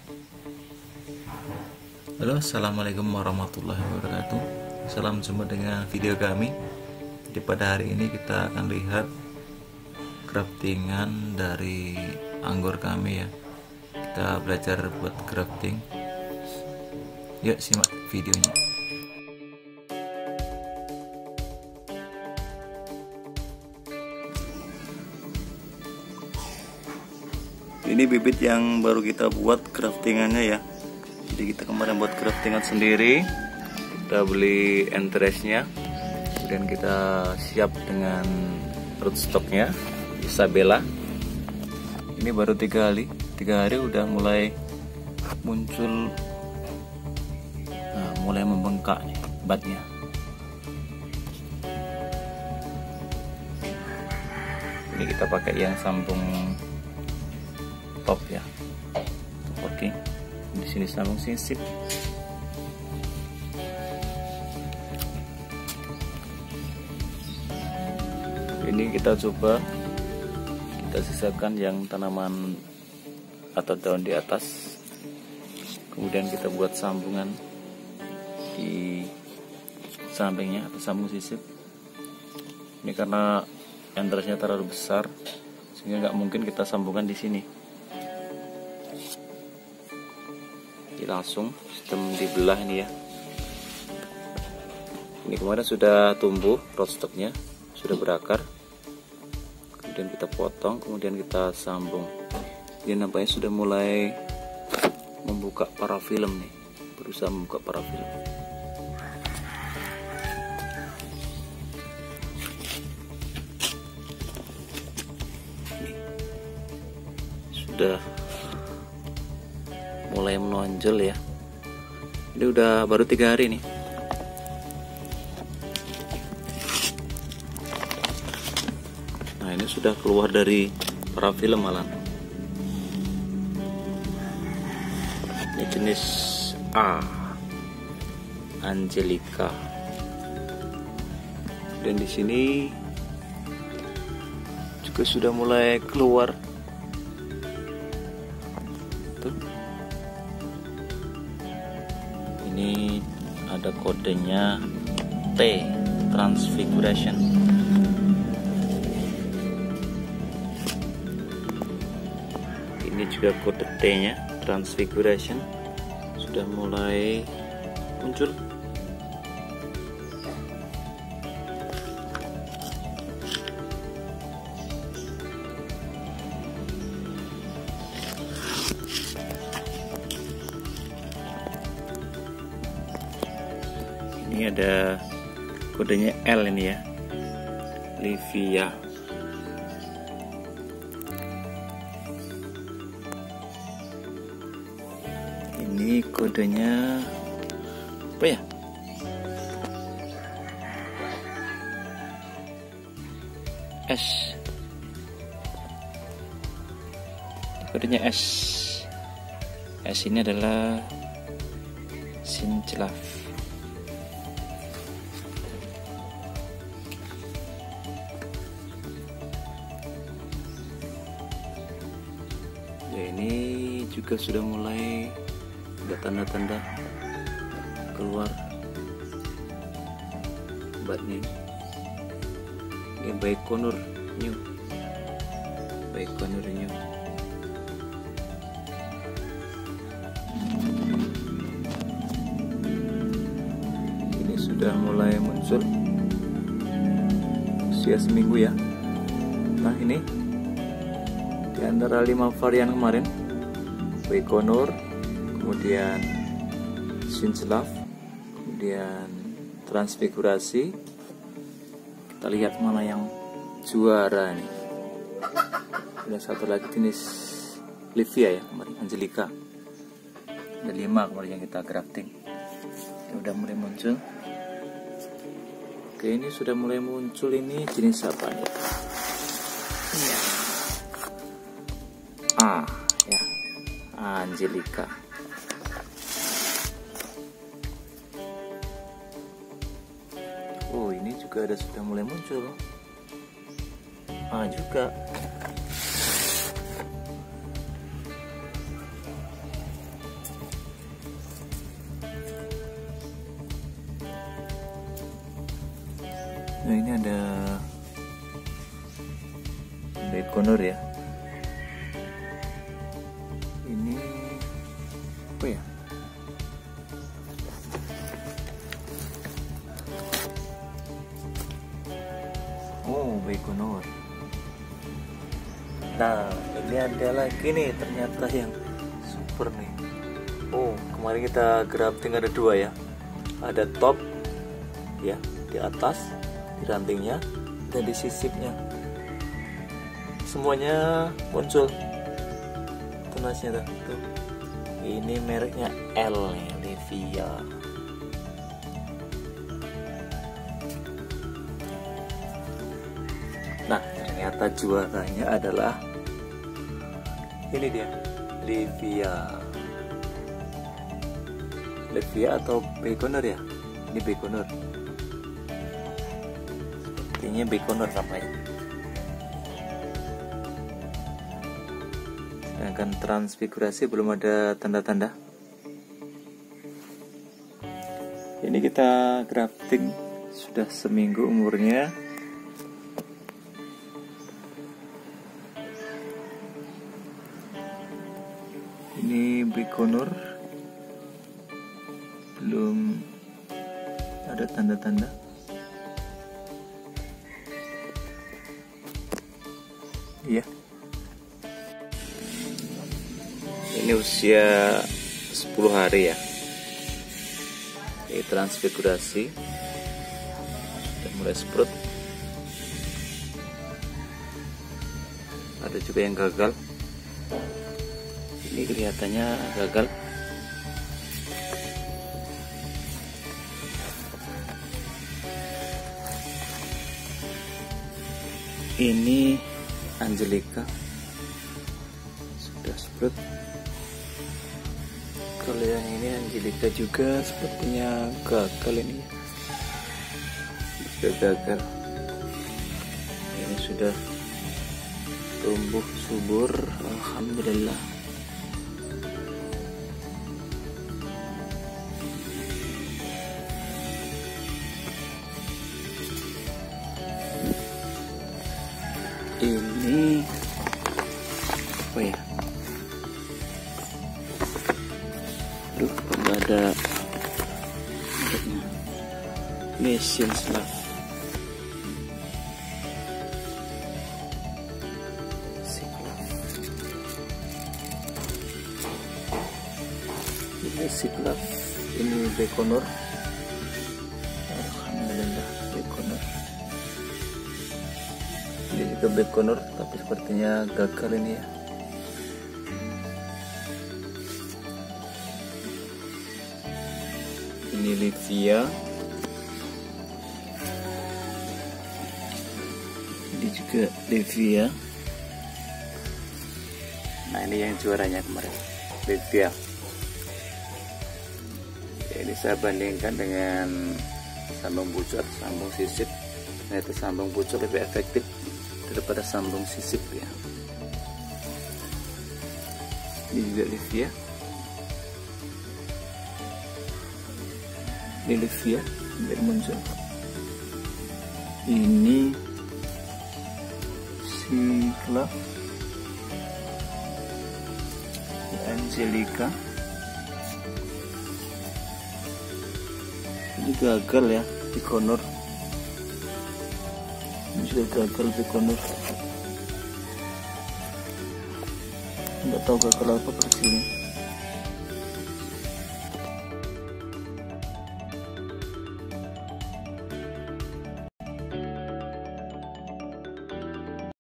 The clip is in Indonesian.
Halo, assalamualaikum warahmatullahi wabarakatuh. Salam jumpa dengan video kami. Jadi pada hari ini kita akan lihat craftingan dari anggur kami ya. Kita belajar buat crafting. Yuk simak videonya. Ini bibit yang baru kita buat craftingannya ya. Jadi kita kemarin buat craftingan sendiri, kita beli enteresnya, kemudian kita siap dengan rootstocknya Isabella. Ini baru 3 hari udah mulai muncul, mulai membengkak nih batnya. Ini kita pakai yang sambung top ya, oke. Di sini sambung sisip. Ini kita coba kita sisakan yang tanaman atau daun di atas, kemudian kita buat sambungan di sampingnya atau sambung sisip. Ini karena enteresnya terlalu besar sehingga nggak mungkin kita sambungkan di sini. Langsung sistem dibelah ini ya. Ini kemarin sudah tumbuh, rootstocknya sudah berakar, kemudian kita potong, kemudian kita sambung. Ini nampaknya sudah mulai membuka parafilem nih, berusaha membuka parafilem. Sudah mulai menonjol ya. Ini udah baru 3 hari nih. Nah ini sudah keluar dari parafilem malah. Ini jenis A, Angelica. Dan di sini juga sudah mulai keluar. Ini ada kodenya T, transfiguration. Ini juga kode T nya, transfiguration, sudah mulai muncul. Ini ada kodenya L ini ya, Livia. Ini kodenya apa ya? S. Kodenya S. S ini adalah Sinclav. Ya, ini juga sudah mulai ada tanda-tanda keluar batnya. Ini Baikonur new, Baikonur new. Ini sudah mulai muncul usia seminggu ya. Nah ini di antara 5 varian kemarin, Baikonur, kemudian Sinclav, kemudian transfigurasi. Kita lihat mana yang juara nih. Ada satu lagi jenis Livia ya kemarin, Angelica. Ada 5 kemarin yang kita grafting. Ini udah mulai muncul. Oke, ini sudah mulai muncul. Ini jenis apa nih? Iya. Ya, Angelica. Oh, ini juga ada sudah mulai muncul. Juga. Nah, ini ada Baikonur ya. Ini apa ya? Oh, Baikonur. Nah, ini ada lagi nih ternyata yang super nih. Oh, kemarin kita grafting ada dua ya. Ada top ya di atas, di rantingnya, dan di sisipnya. Semuanya muncul tunasnya tuh. Ini mereknya L nih, Levia. Nah, ternyata juaranya adalah ini dia, Levia atau Baikonur ya. Ini Baikonur. Sepertinya Baikonur namanya. Sedangkan transfigurasi belum ada tanda-tanda. Ini kita grafting sudah seminggu umurnya. Ini Baikonur, belum ada tanda-tanda. Iya. Ini usia 10 hari ya. Ini transfigurasi. Sudah mulai sprut. Ada juga yang gagal. Ini kelihatannya gagal. Ini Angelica sudah sprut. Kalau yang ini Angelica juga sepertinya gagal ini. Sudah gagal. Ini sudah tumbuh subur, alhamdulillah. Ini apa ya? Aduh, nggak ada mesin slab. Ini siklaf. Ini Baikonur. Alhamdulillah Baikonur. Ini juga Baikonur, tapi sepertinya gagal ini ya. Ini Levia. Ini juga Levia. Nah, ini yang juaranya kemarin, Levia. Ya, ini saya bandingkan dengan sambung pucuk atau sambung sisip. Ternyata sambung pucuk lebih efektif daripada sambung sisip ya. Ini juga Levia. Ini Levia biar muncul. Ini siklaf. Angelica. Ini gagal ya, Baikonur. Ini sudah gagal Baikonur. Nggak tahu gagal apa persisnya.